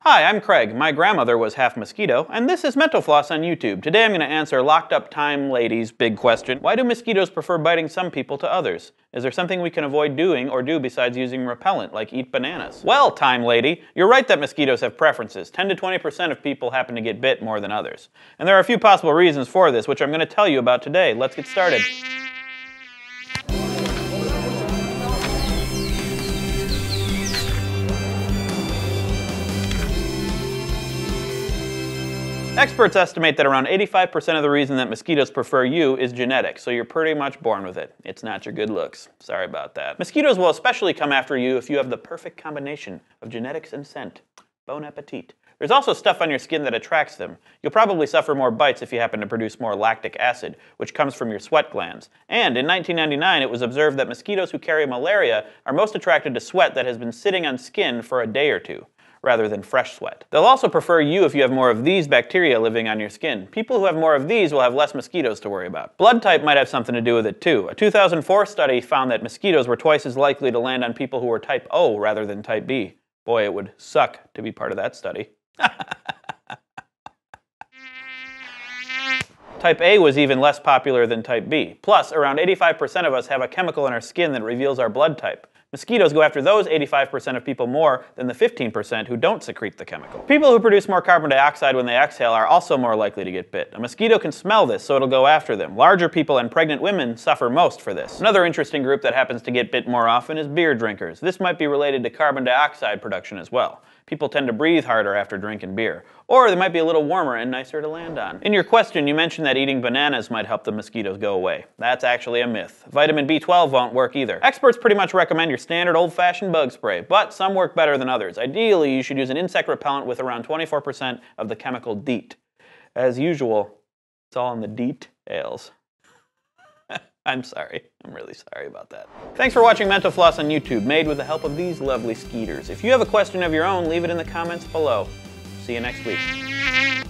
Hi, I'm Craig. My grandmother was half mosquito, and this is Mental Floss on YouTube. Today I'm going to answer Locked Up Time Lady's big question. Why do mosquitoes prefer biting some people to others? Is there something we can avoid doing or do besides using repellent, like eat bananas? Well, Time Lady, you're right that mosquitoes have preferences. 10 to 20% of people happen to get bit more than others. And there are a few possible reasons for this, which I'm going to tell you about today. Let's get started. Experts estimate that around 85% of the reason that mosquitoes prefer you is genetic, so you're pretty much born with it. It's not your good looks. Sorry about that. Mosquitoes will especially come after you if you have the perfect combination of genetics and scent. Bon appetit. There's also stuff on your skin that attracts them. You'll probably suffer more bites if you happen to produce more lactic acid, which comes from your sweat glands. And in 1999, it was observed that mosquitoes who carry malaria are most attracted to sweat that has been sitting on skin for a day or two, rather than fresh sweat. They'll also prefer you if you have more of these bacteria living on your skin. People who have more of these will have less mosquitoes to worry about. Blood type might have something to do with it too. A 2004 study found that mosquitoes were twice as likely to land on people who were type O rather than type B. Boy, it would suck to be part of that study. Type A was even less popular than type B. Plus, around 85% of us have a chemical in our skin that reveals our blood type. Mosquitoes go after those 85% of people more than the 15% who don't secrete the chemical. People who produce more carbon dioxide when they exhale are also more likely to get bit. A mosquito can smell this, so it'll go after them. Larger people and pregnant women suffer most for this. Another interesting group that happens to get bit more often is beer drinkers. This might be related to carbon dioxide production as well. People tend to breathe harder after drinking beer. Or they might be a little warmer and nicer to land on. In your question, you mentioned that eating bananas might help the mosquitoes go away. That's actually a myth. Vitamin B12 won't work either. Experts pretty much recommend your standard old-fashioned bug spray, but some work better than others. Ideally, you should use an insect repellent with around 24% of the chemical DEET. As usual, it's all in the details. I'm sorry. I'm really sorry about that. Thanks for watching Mental Floss on YouTube, made with the help of these lovely skeeters. If you have a question of your own, leave it in the comments below. See you next week.